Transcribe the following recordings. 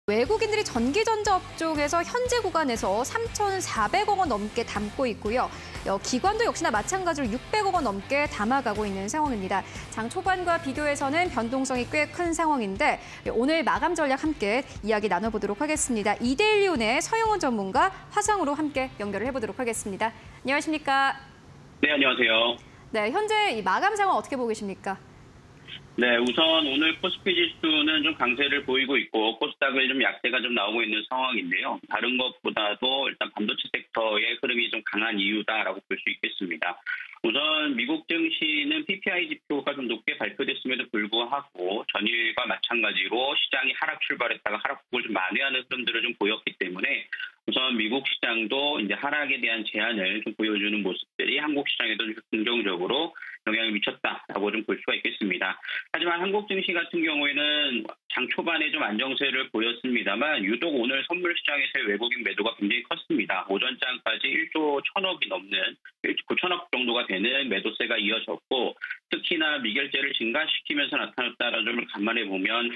외국인들이 전기전자 업종에서 현재 구간에서 3,400억 원 넘게 담고 있고요. 기관도 역시나 마찬가지로 600억 원 넘게 담아가고 있는 상황입니다. 장 초반과 비교해서는 변동성이 꽤 큰 상황인데 오늘 마감 전략 함께 이야기 나눠보도록 하겠습니다. 이데일리온의 서영원 전문가 화상으로 함께 연결을 해보도록 하겠습니다. 안녕하십니까? 네, 안녕하세요. 네, 현재 이 마감 상황 어떻게 보고 계십니까? 네, 우선 오늘 코스피 지수는 좀 강세를 보이고 있고 코스닥은 좀 약세가 좀 나오고 있는 상황인데요. 다른 것보다도 일단 반도체 섹터의 흐름이 좀 강한 이유다라고 볼 수 있겠습니다. 우선 미국 증시는 PPI 지표가 좀 높게 발표됐음에도 불구하고 전일과 마찬가지로 시장이 하락 출발했다가 하락폭을 좀 만회하는 흐름들을 좀 보였기 때문에 우선 미국 시장도 이제 하락에 대한 제한을 좀 보여주는 모습들이 한국 시장에도 좀 긍정적으로 영향을 미쳤다라고 좀 볼 수가 있겠습니다. 하지만 한국 증시 같은 경우에는 장 초반에 좀 안정세를 보였습니다만 유독 오늘 선물 시장에서의 외국인 매도가 굉장히 컸습니다. 오전장까지 1조 1천억이 넘는 9천억 정도가 되는 매도세가 이어졌고 특히나 미결제를 증가시키면서 나타났다는 점을 감안해 보면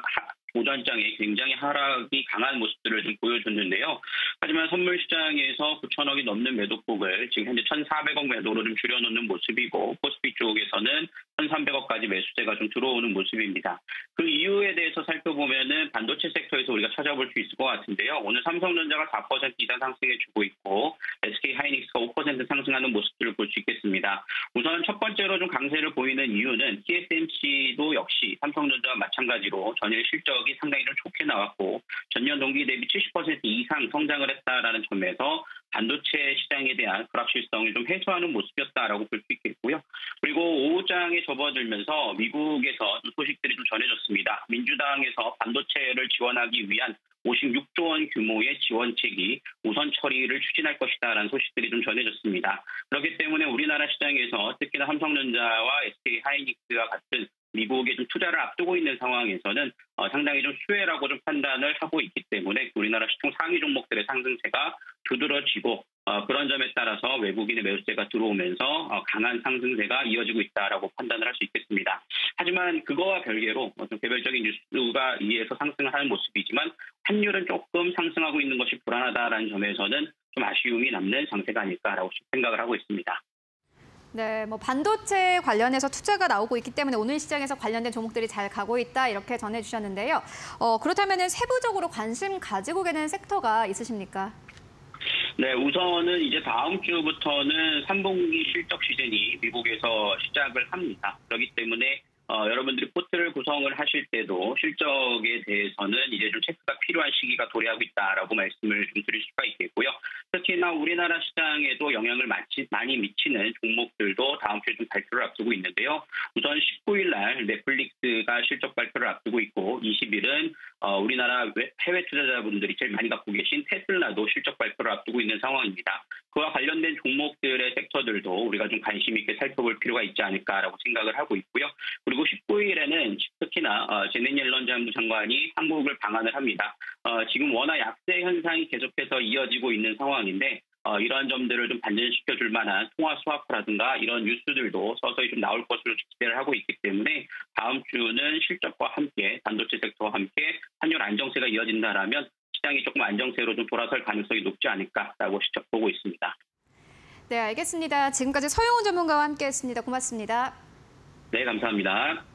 오전장에 굉장히 하락이 강한 모습들을 좀 보여줬는데요. 하지만 선물 시장에서 9천억이 넘는 매도폭을 지금 현재 1,400억 매도로 좀 줄여놓는 모습이고 코스피 쪽에서는 1,300억까지 매수세가 좀 들어오는 모습입니다. 그 이유에 대해서 살펴보면은 반도체 섹터에서 우리가 찾아볼 수 있을 것 같은데요. 오늘 삼성전자가 4% 이상 상승해주고 있고 SK 하이닉스가 5% 상승하는 모습들을 볼 수 있겠습니다. 우선 첫 번째로 좀 강세를 보이는 이유는 TSMC도 역시 삼성전자와 마찬가지로 전일 실적이 상당히 좀 좋게 나왔고 전년 동기 대비 70% 이상 성장을 했다라는 점에서 반도체 시장에 대한 불확실성을 좀 해소하는 모습이었다라고 볼 수 있겠고요. 그리고 오후장에 접어들면서 미국에서 소식들이 좀 전해졌습니다. 민주당에서 반도체를 지원하기 위한 56조 원 규모의 지원책이 우선 처리를 추진할 것이다라는 소식들이 좀 전해졌습니다. 그렇기 때문에 우리나라 시장에서 특히나 삼성전자와 SK 하이닉스와 같은 미국에 좀 투자를 앞두고 있는 상황에서는 상당히 좀 수혜라고 좀 판단을 하고 있기 때문에 우리나라 시총 상위 종목들의 상승세가 두드러지고 그런 점에 따라서 외국인의 매수세가 들어오면서 강한 상승세가 이어지고 있다라고 판단을 할 수 있겠습니다. 하지만 그거와 별개로 좀 개별적인 뉴스가 이에서 상승을 하는 모습이지만 환율은 조금 상승하고 있는 것이 불안하다라는 점에서는 좀 아쉬움이 남는 상태가 아닐까라고 생각을 하고 있습니다. 네, 반도체 관련해서 투자가 나오고 있기 때문에 오늘 시장에서 관련된 종목들이 잘 가고 있다 이렇게 전해주셨는데요. 그렇다면 세부적으로 관심 가지고 계는 섹터가 있으십니까? 네, 우선은 이제 다음 주부터는 3분기 실적 시즌이 미국에서 시작을 합니다. 그렇기 때문에 여러분들이 포트를 구성을 하실 때도 실적에 대해서는 이제 좀 체크가 필요한 시기가 도래하고 있다라고 말씀을 좀 드릴 수가 있겠고요. 특히나 우리나라 시장에도 영향을 많이 미치는 종목들도 다음 주에 좀 발표를 앞두고 있는데요. 우선 19일 날 넷플릭스가 실적 발표를 앞두고 있고 20일은 우리나라 해외 투자자분들이 제일 많이 갖고 계신 테슬라도 실적 발표를 앞두고 있는 상황입니다. 그와 관련된 종목들의 섹터들도 우리가 좀 관심 있게 살펴볼 필요가 있지 않을까라고 생각을 하고 있고요. 그리고 19일에는 특히나 제넷 옐런 재무부 장관이 한국을 방한을 합니다. 지금 워낙 약세 현상이 계속해서 이어지고 있는 상황인데 이러한 점들을 좀 반전시켜줄 만한 통화 스와프라든가 이런 뉴스들도 서서히 좀 나올 것으로 기대를 하고 있기 때문에 다음 주는 실적과 함께 반도체 섹터와 함께 환율 안정세가 이어진다라면 시장이 조금 안정세로 좀 돌아설 가능성이 높지 않을까라고 보고 있습니다. 네, 알겠습니다. 지금까지 서영원 전문가와 함께했습니다. 고맙습니다. 네, 감사합니다.